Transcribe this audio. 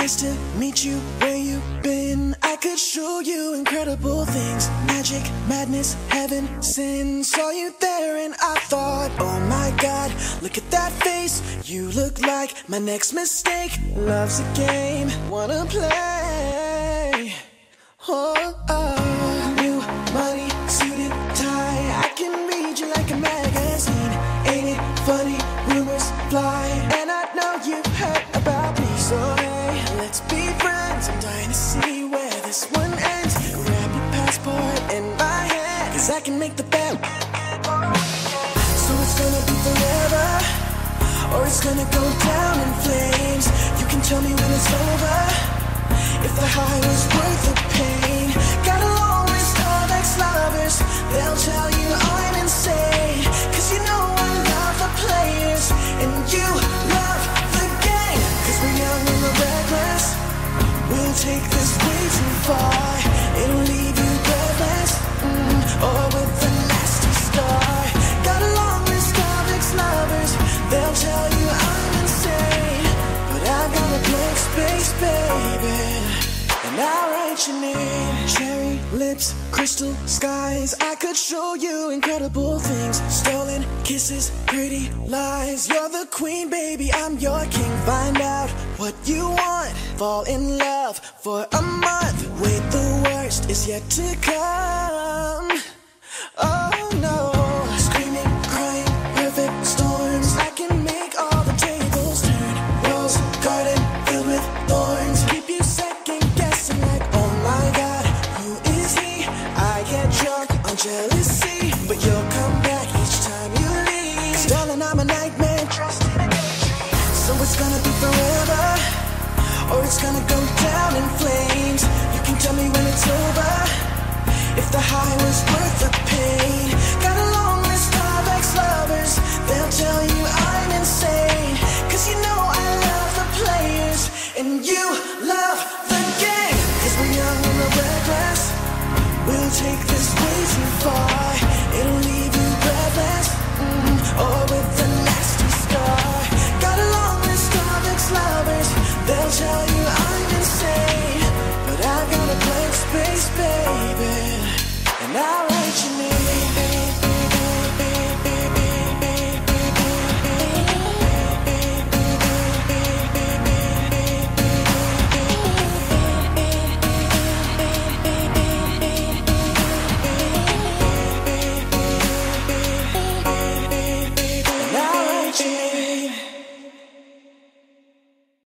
Nice to meet you, where you been? I could show you incredible things. Magic, madness, heaven, sin. Saw you there and I thought, oh my God, look at that face. You look like my next mistake. Love's a game, wanna play. Oh, oh. New money, suited tie. I can read you like a magazine. Ain't it funny, rumors fly. And I know you've heard about me. So hey, let's be friends. I'm dying to see where this one ends. Grab your passport in my hand, 'cause I can make the bet. So it's gonna be forever, or it's gonna go down in flames. You can tell me when it's over, if the high was worth the pain. Got a long list of ex-lovers, they'll tell you I'm insane. 'Cause you know I love the players, and you love the game. 'Cause we're young and we're reckless, we'll take this way too far. It'll leave you breathless, or with a nasty scar. Got a long list of ex-lovers, they'll tell you I'm insane. But I got a blank space, baby, and I'll write your name. Cherry lips, crystal skies. I could show you incredible things. Stolen kisses, pretty lies. You're the queen, baby, I'm your king. Find out what you want, fall in love for a month. Wait, the worst is yet to come. Oh no, screaming, crying, perfect storms. I can make all the tables turn. Rose garden filled with thorns. Keep you second guessing like, oh my God, who is he? I get drunk on jealousy, but you'll come back each time you leave. 'Cause darling, I'm a nightmare dressed in a daydream. So it's gonna be forever, or it's gonna go down in flames. You can tell me when it's over, if the high was worth the pain.